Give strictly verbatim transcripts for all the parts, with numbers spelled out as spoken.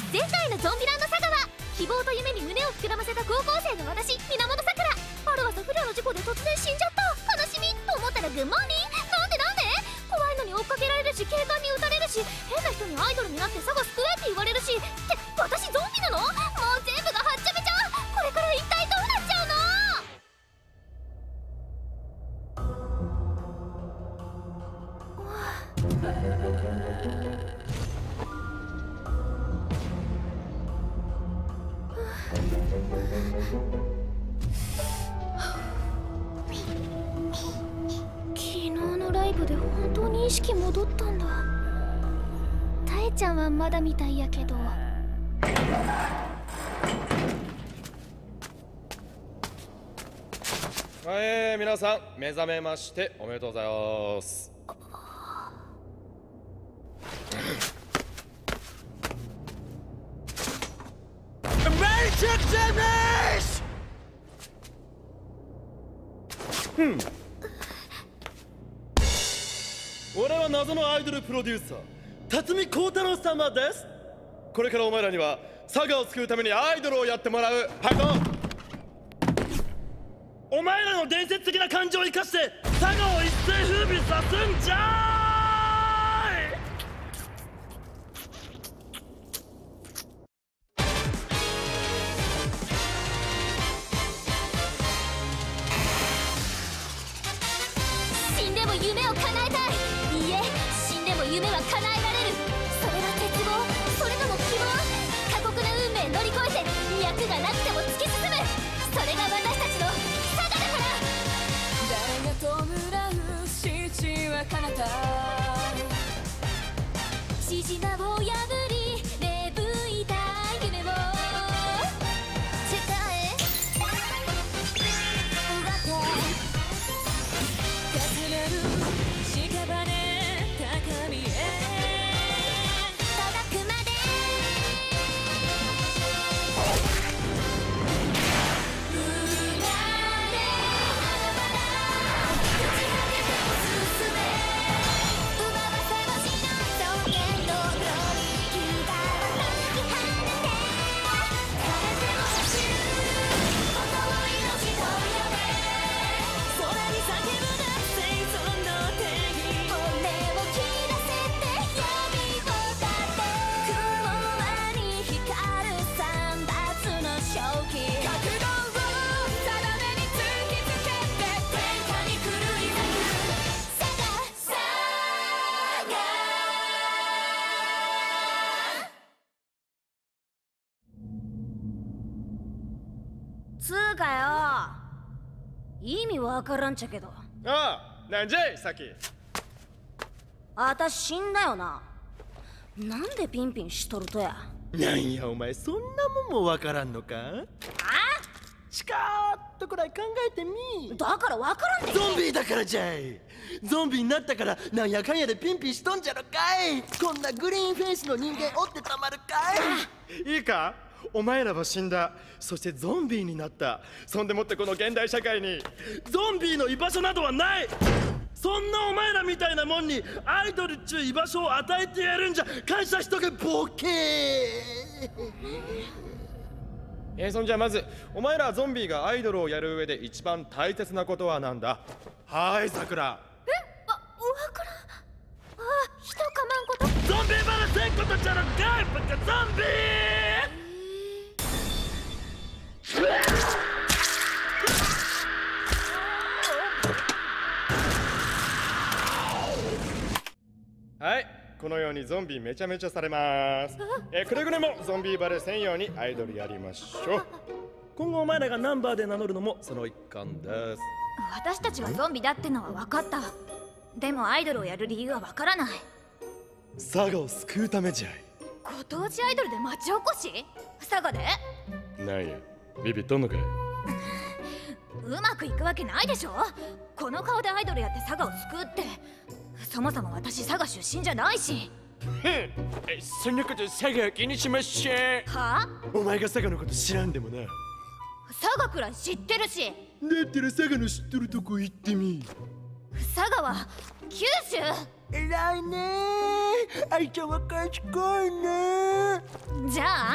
前回のゾンビランドサガは希望と夢に胸を膨らませた高校生の私源さくら。ある朝不慮の事故で突然死んじゃった。悲しみと思ったらグッモーニー。なんでなんで怖いのに追っかけられるし警官に撃たれるし変な人にアイドルになってサガ救えって言われるし。って私ゾンビなの？もう全部がはっちゃめちゃ。これから一体どうなっちゃうの？昨日のライブで本当に意識戻ったんだ。タエちゃんはまだみたいやけど。 はい、皆さん目覚めましておめでとうございます。ふん。俺は謎のアイドルプロデューサー辰巳幸太郎様です。これからお前らにはサガを救うためにアイドルをやってもらう。はいどう。お前らの伝説的な感情を生かしてサガを一世風靡さすんじゃーい。 死んでも夢を叶えたい。いいえ、死んでも夢は叶えられる。それが絶望、それとも希望。過酷な運命乗り越えて脈がなくても突き進む。それが私たちのサガだから。 誰が弔う父は彼方。 獅子名を破り芽吹いた夢を世界へ奪って重なる屍高みへ届くまで。生まれあのまだ朽ち果てても進め。奪わせもしない尊厳のように気がまた突き放て。風を走る音を命と呼べ。 空に叫ぶな生存の定義。 骨を切らせて闇を立て。雲間に光る三発の正気。 覚悟を定めに突きつけて天下に狂い咲くサガサガつーかよ、意味わからんちゃけど。 ああ、なんじゃいさっき。 あたし死んだよな。なんでピンピンしとるとや。 なんやお前そんなもんもわからんのか？ あしかーっとくらい考えてみ。 だからわからんって。 ゾンビだからじゃい。ゾンビになったからなんやかんやでピンピンしとんじゃろかい。こんなグリーンフェイスの人間おってたまるかい。 いいか、お前らは死んだ。そしてゾンビになった。そんでもってこの現代社会にゾンビの居場所などはない。そんなお前らみたいなもんにアイドルっちゅう居場所を与えてやるんじゃ。感謝しとけボケー。えー、そんじゃまずお前らゾンビがアイドルをやる上で一番大切なことはなんだ？はーいさくら。 え、わ、わからん。あ、人かまんこと。 ゾンビバラせんことじゃろかいバカゾンビー。はい、このようにゾンビめちゃめちゃされます。えー、くれぐれもゾンビバレせんようにアイドルやりましょう。今後お前らがナンバーで名乗るのもその一環です。 私たちがゾンビだってのは分かった。でもアイドルをやる理由は分からない。 サガを救うためじゃい。 ご当地アイドルで町おこし？佐賀で？ なんや、ビビっとんのかい。 うまくいくわけないでしょ。この顔でアイドルやって佐賀を救うって。そもそも私佐賀出身じゃないし。 へん、そんなこと佐賀気にしましぇん。 はあ？ お前が佐賀のこと知らんでもな。 佐賀くらい知ってるし。 だったら佐賀の知っとるとこ行ってみ。 佐賀は九州。 偉いねー。愛ちゃんは賢いねー。 じゃあ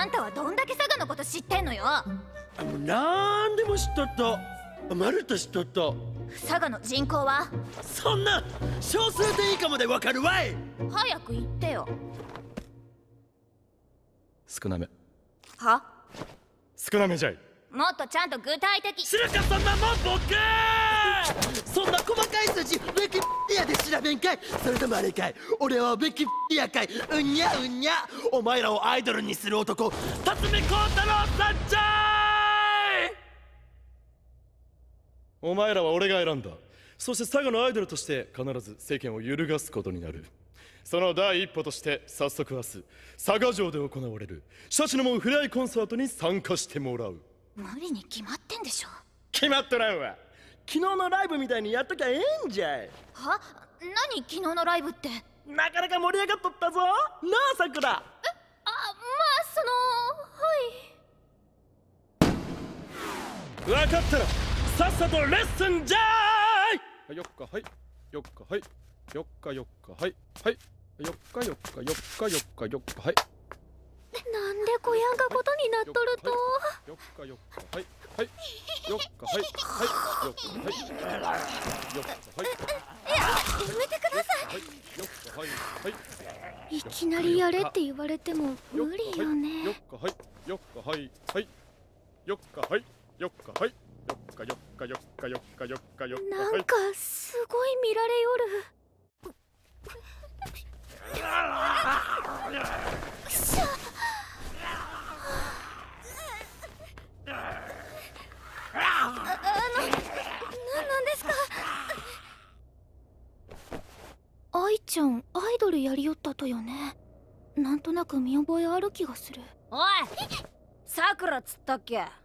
こと知ってんのよ。 なんでも知っとっと。まるっと知っとっと。 佐賀の人口は？ そんな小数点以下までわかるわい。 早く言ってよ。 少なめ。 は？ 少なめじゃい。 もっとちゃんと具体的。 知るかそんなもんボケー。 そんな細かい数字ウィキペディアで調べんかい。それともあれかい、俺はウィキペディアかい。うんにゃうんにゃ。 お前らをアイドルにする男、辰巳孝太郎さんじゃーい。お前らは俺が選んだ。そして佐賀のアイドルとして必ず世間を揺るがすことになる。その第一歩として早速明日佐賀城で行われるシャチの門フレアイコンサートに参加してもらう。 無理に決まってんでしょ。 決まっとらんわ。昨日のライブみたいにやっときゃええんじゃい。 は？何昨日のライブって？ なかなか盛り上がっとったぞなあさくら。 あ、まあそのはい。 分かったらさっさとレッスンじゃーい。よっかはいよっかはいよっかよっかはいはいよっかよっかよっかよっかよっかはい。 なんでこやんがことになっとると。 よっかよっかはいはいよっかはいはいよっかはいよっかはい。 いや、やめてくださはいよっかはいはい。 い。いきなりやれって言われても無理よね。 よっかはいよっかはいはいよっかはいよっかはいよっかよっかよっかよっかよっかよっか。 なんかすごい見られよる。くしゃ。あの、なんなんですか。愛ちゃんアイドルやりよったとよね。なんとなく見覚えある気がする。 おい、さくらっつったっけ？あ、はい。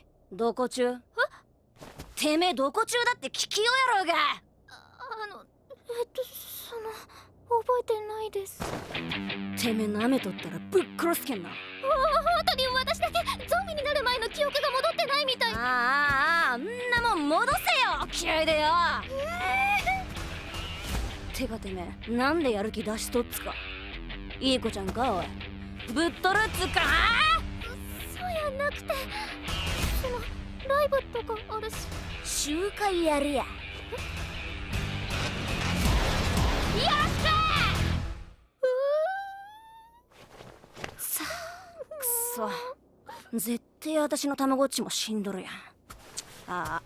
どこ中？てめえどこ中だって聞きようやろうが。 あ、あの、えっとその覚えてないです。 てめえ舐めとったらぶっ殺すけんな。 本当に私だけゾンビになる前の記憶が戻ってないみたい。 ああああ、んなもん戻せよ気合いでよ。てかてめえなんでやる気出しとっつか。いい子ちゃんかおい、ぶっとるっつか。 そうやなくて、そのライブとかあるし。 集会やるや。やったー。さあくそ、絶対私のたまごっちも死んどるやん。ああ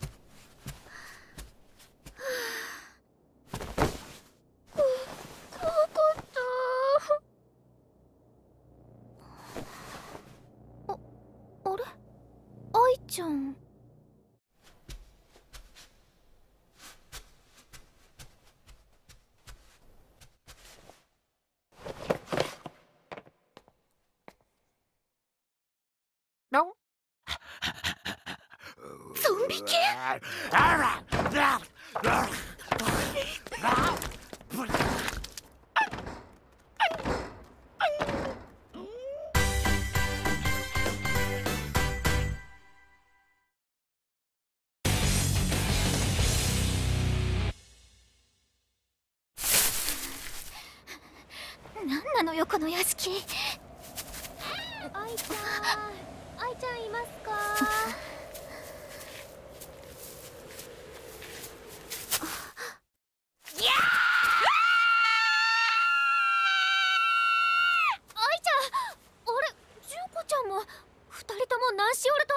愛ちゃん。ゾンビ系。なんなのよこの屋敷。愛ちゃん、愛ちゃんいますか。いや愛ちゃん、あれ純子ちゃんも二人とも何しおる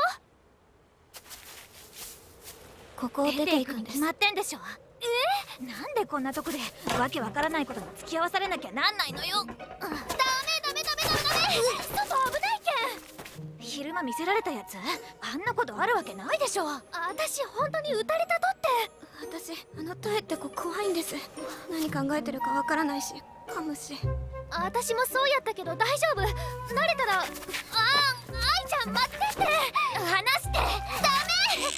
と。ここを出ていくに決まってんでしょ。えー、なんでこんなとこでわけわからないことに付き合わされなきゃなんないのよ。ダメダメダメダメダメ。外危ないけん。昼間見せられたやつ、あんなことあるわけないでしょ。私本当に撃たれたとって。 私あのタエって子怖いんです。何考えてるかわからないし噛むし。 私もそうやったけど大丈夫。慣れたら。あー、愛ちゃん待ってって離して。ダメ。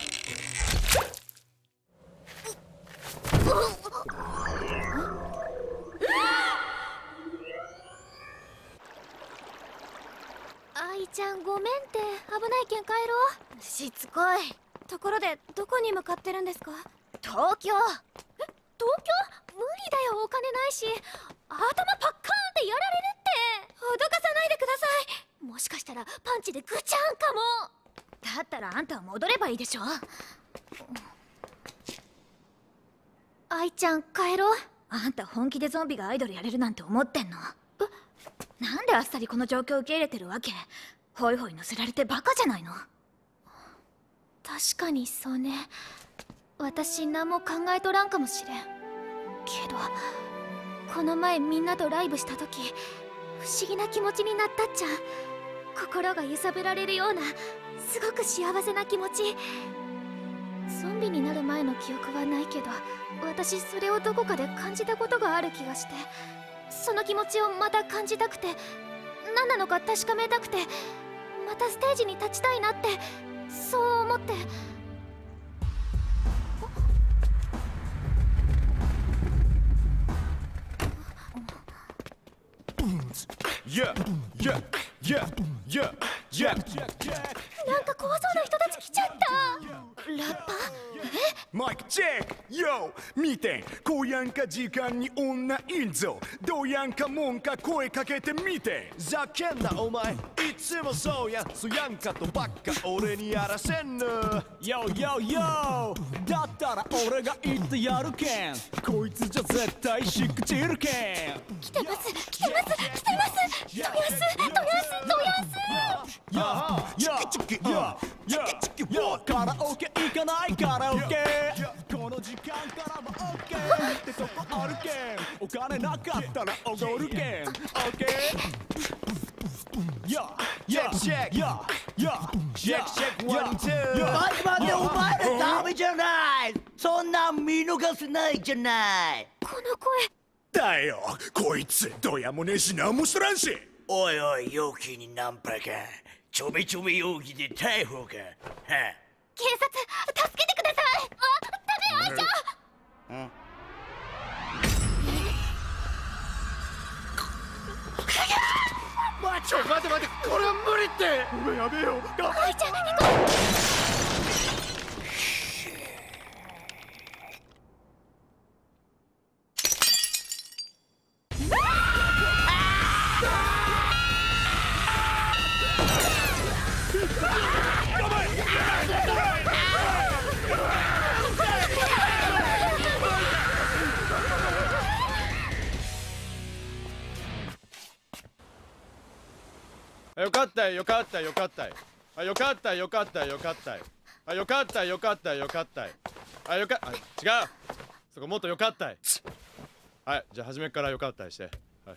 愛ちゃんごめんって危ないけん帰ろう。しつこい。 ところでどこに向かってるんですか？ 東京。え、東京？無理だよ、お金ないし。頭パッカーンってやられるって。 脅かさないでください。 ももしかしたらパンチでグチャンかも。だったらあんたは戻ればいいでしょ。愛ちゃん帰ろう。あんた本気でゾンビがアイドルやれるなんて思ってんの？なんであっさりこの状況受け入れてるわけ？ホイホイ乗せられてバカじゃないの？確かにそうね。私何も考えとらんかもしれんけど、この前みんなとライブした時不思議な気持ちになったっちゃ。心が揺さぶられるようなすごく幸せな気持ち。ゾンビになる前の記憶はないけど、私それをどこかで感じたことがある気がして、その気持ちをまた感じたくて、何なのか確かめたくて、またステージに立ちたいなって、そう思って。 Yeah, yeah, yeah, yeah, yeah. なんか怖そうな人たち来ちゃった。ラッパー？ マイクチェック Yo 見て、こうやんか時間に女いんぞ。どうやんかもんか声かけてみて。 ざけんなお前、いつもそうや。そやんかとばっか俺にやらせんの。 Yo yo yo だったら俺が言ってやるけん。こいつじゃ絶対しくじるけん。 来てます来てます来てます。どやすどやすどやす。 やややややカラオケ行かないカラオケ。この時間からも OK ってとこあるけん。お金なかったら踊るけん OK。 やややややチェックチェックワンツー。 待って待って、お前らダメじゃない。そんなん見逃せないじゃない。 この声だよ、こいつどやもねえし何もしとらんし。 おいおい、容器にナンパか。ちょめちょめ容疑で逮捕か。は警察助けてください。あ、ダメ愛ちゃん。 んまちょ待て待て、これは無理って。俺やべえよ。 愛ちゃん行こう。 よかったよかったよかったあよかったよかったよかったあよかったよかったよかったあよかあ違うそこもっとよかったい。はいじゃあ初めからよかったいして、はい、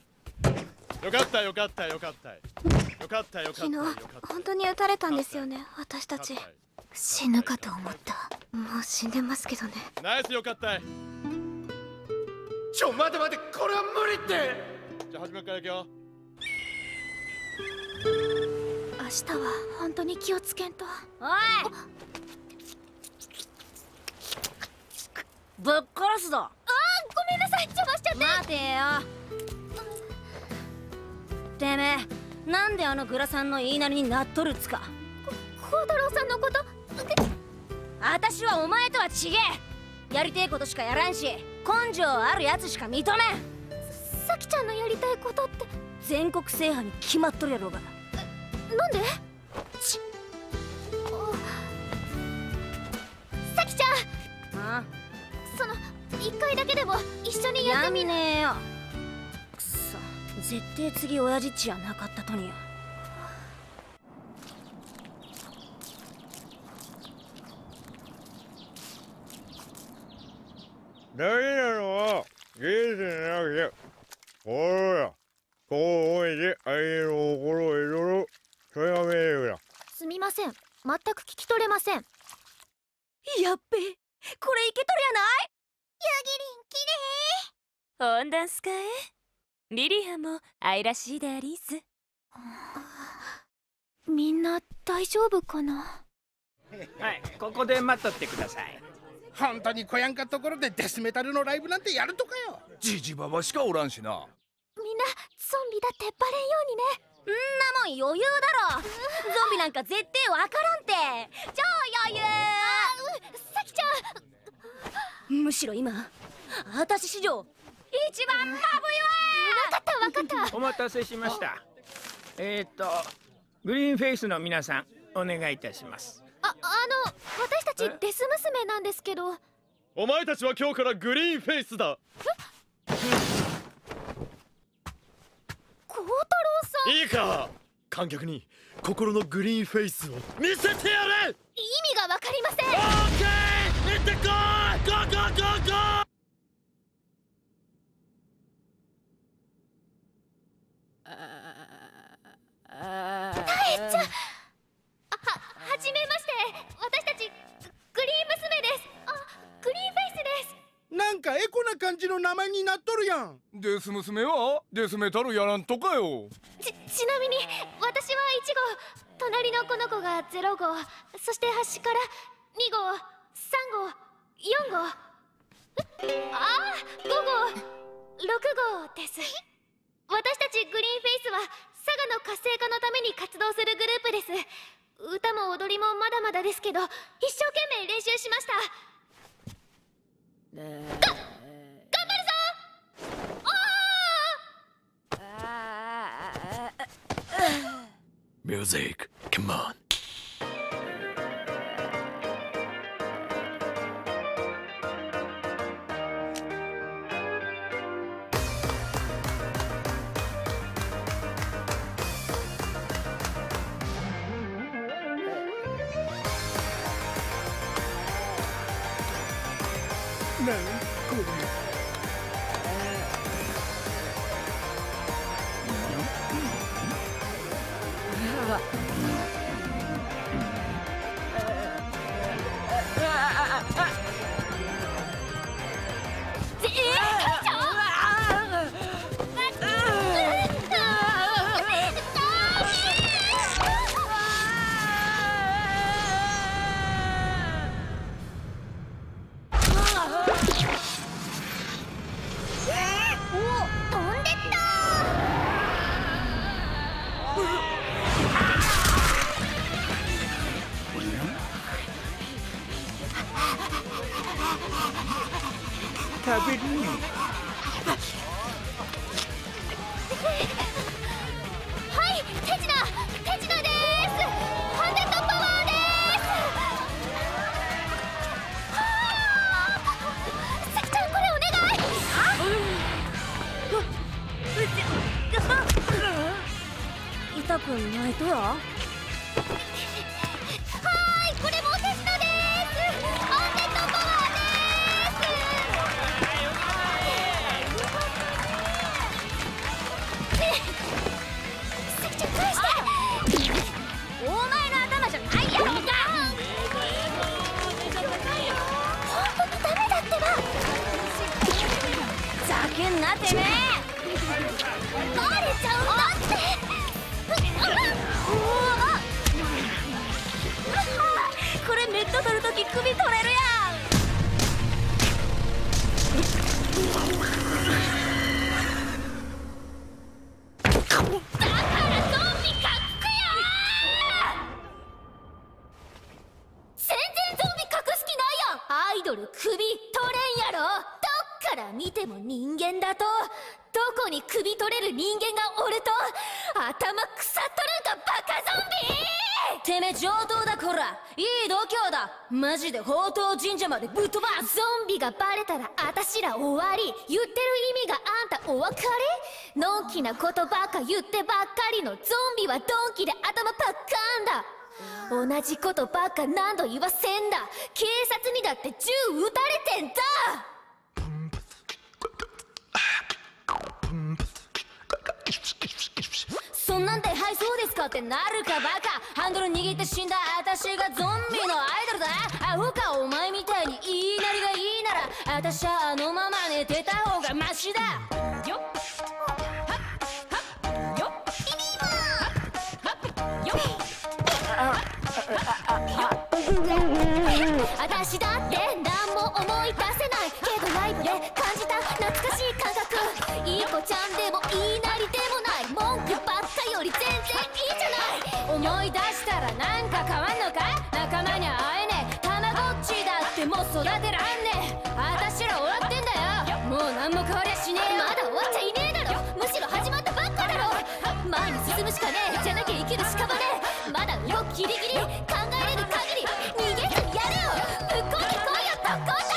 よかったよかったよかったよかったよかった昨日本当に撃たれたんですよね、私たち。死ぬかと思った。もう死んでますけどね。 ナイスよかったい。 ちょ待て待て、これは無理って。 じゃあ初めからいくよ。 明日は本当に気をつけんと。 おいぶっ殺すぞ。 あーごめんなさい、邪魔しちゃって。 待てよ。てめえなんであのグラさんの言いなりになっとるっつか。 孝太郎さんのこと。 私はお前とは違え。やりてえことしかやらんし、根性あるやつしか認めん。 さきちゃんのやりたいことって全国制覇に決まっとるやろうが。 なんで？さきちゃん、 ああその一回だけでも一緒にやってみ。 やんねえよ。くそ、絶対次親父っちやなかったとによ。 大事なのは技術じゃなくて心や。こう思いで相手の心を得る、それが命令だ。 すみません、全く聞き取れません。 やっべえ、これいけとるやない。 ヤギリンきれい。 温暖すかえ。リリアも愛らしいでありんす。 みんな大丈夫かな。 はい、ここで待っとってください。 本当にこやんかところでデスメタルのライブなんてやるとかよ。 ジジババしかおらんしな。 みんなゾンビだってバレんようにね。 んなもん余裕だろ。ゾンビなんか絶対わからんて。超余裕。 さきちゃん、 むしろ今私史上一番マブいわ。 わかったわかった。 お待たせしました。えーとグリーンフェイスの皆さん、お願いいたします。 あ、あの私たちデス娘なんですけど。 お前たちは今日からグリーンフェイスだ。 孝太郎さん。 いいか、観客に心のグリーンフェイスを見せてやれ。 意味がわかりません。 オーケー、行ってこい。ゴーゴーゴーゴー。 タエちゃん。は、はじめまして。私たちグリーン娘です。あ、グリーンフェイスです。 なんかエコな感じの名前になっとるやん。 デス娘はデスメタルやらんとかよ。 ち、ちなみに私はいち号、隣のこの子がゼロ号、そして端からに号、さん号、よん号、ああ、ご号、ろく号です。私たちグリーンフェイスは佐賀の活性化のために活動するグループです。歌も踊りもまだまだですけど、一生懸命練習しました。が、頑張るぞ。 ミュージック、come on。 なんこれ。 食べる。 はい、手品、手品です。ハンデッドパワーです。はあ、さきちゃん、これお願い。 痛くないとや。 はーい、これも手品です。ハンデッドパワーです。さきちゃん、返して。 お前の頭じゃないやろうか。 本当にダメだってば。 ざけんなてめえ。 バレちゃうんだって。 これメット取るとき首取れるやん。 だからゾンビかっこや。全然ゾンビ隠す気ないやん。アイドル首取れんやろ。どっから見ても人間だと。どこに首取れる人間がおると頭腐っとるんかバカゾンビ。 てめえ上等だこら。いい度胸だ。マジで宝刀神社までぶっ飛ばす。 ゾンビがバレたらあたしら終わり。言ってる意味があんたお分かり。のんきなことばっか言ってばっかりのゾンビはドンキで頭パッカーンだ。同じことばっか何度言わせんだ。警察にだって銃撃たれてんだ。 そんなんで「はいそうですか」ってなるかバカ。ハンドル握って死んだ私がゾンビのアイドルだ。アホかお前みたいに言いなりがいいなら私はあのまま寝てた方がマシだよっ。 私だって何も思い出せないけどライブで感じた懐かしい感覚。いい子ちゃんでもいいなりでもない文句ばっかより全然いいじゃない。 思い出したらなんか変わんのか。仲間に会えねえ。たまごっちだってもう育てらんねえ。私ら終わってんだよ。もう何も変わりゃしねえよ。 まだ終わっちゃいねえだろ。むしろ始まったばっかだろ。前に進むしかねえ。じゃなきゃ生きる屍。 ギリギリ考えれる限り逃げずにやれよ。ぶっこんでこいよ特攻隊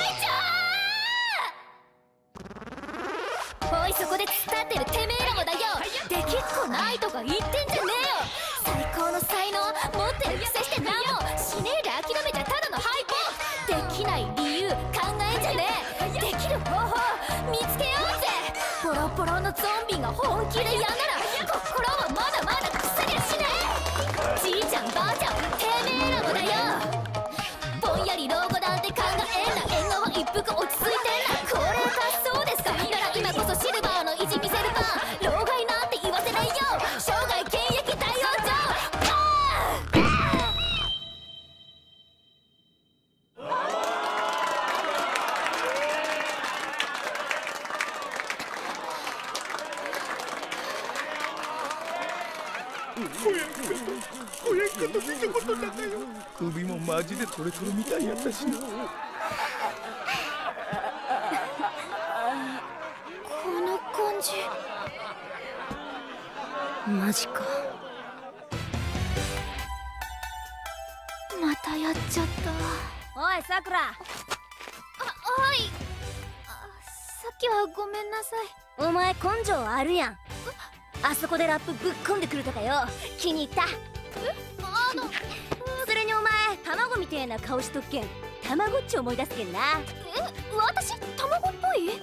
長。おいそこで突っ立ってるてめえらもだよ。できっこないとか言ってんじゃねえよ。最高の才能持ってるくせして何もしねえで諦めちゃただの敗北。できない理由考えんじゃねえ。できる方法見つけようぜ。ボロボロのゾンビが本気でやんなら心はまだまだくすりゃしねえ。じいちゃんばあちゃんてめえらもだよ。ぼんやり老後なんて考えんな。縁側一服落ち着いてんな。高齢化そうですか。なら今こそシルバーの意地見せる番。老害なんて言わせないよ。生涯現役大王女。 小屋かと見たことなかよ。首もマジでトレトレみたいやったしな。 この感じマジか。またやっちゃった。 おいさくら。 あ、はい。あ、さっきはごめんなさい。 お前根性あるやん。あそこでラップぶっこんでくるとかよ。気に入った。 え、あのそれにお前卵みてえな顔しとっけんたまごっち思い出すけんな。 え、私卵っぽい？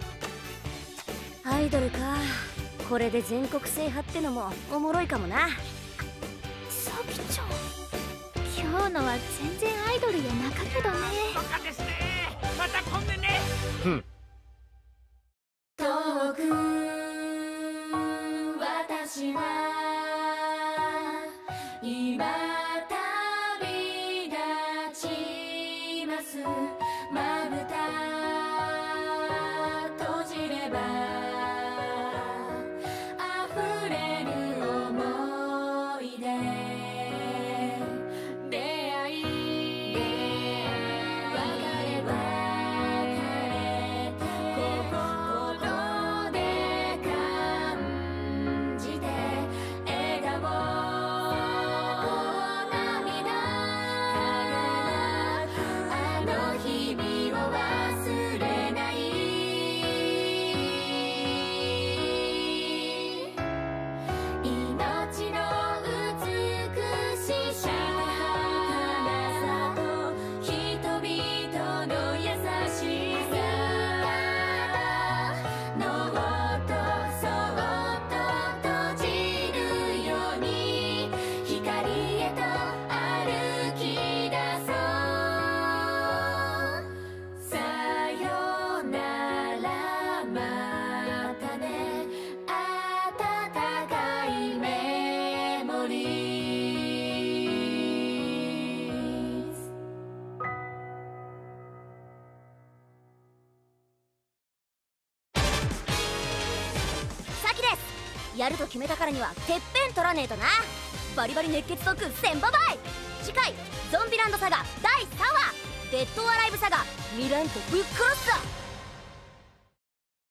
アイドルか。これで全国制覇ってのもおもろいかもな。 さきちゃん今日のは全然アイドルやなかけどね。 バカですね。またこんでね。うん。 遠く私は今旅立ちます。まぶた閉じれば溢れる思い出。出会い別れ別れ心で感じて笑顔涙あの日々を忘れない。命の美しさと人々の優しさのっとそっと閉じるように光へと歩き出そう。さよならまたね温かいメモリーズ。 さきです。やると決めたからにはてっぺん取らねえとな。バリバリ熱血トークせんばばい。次回ゾンビランドサガだいさんわデッドアライブサガミランとぶっ殺すぞ。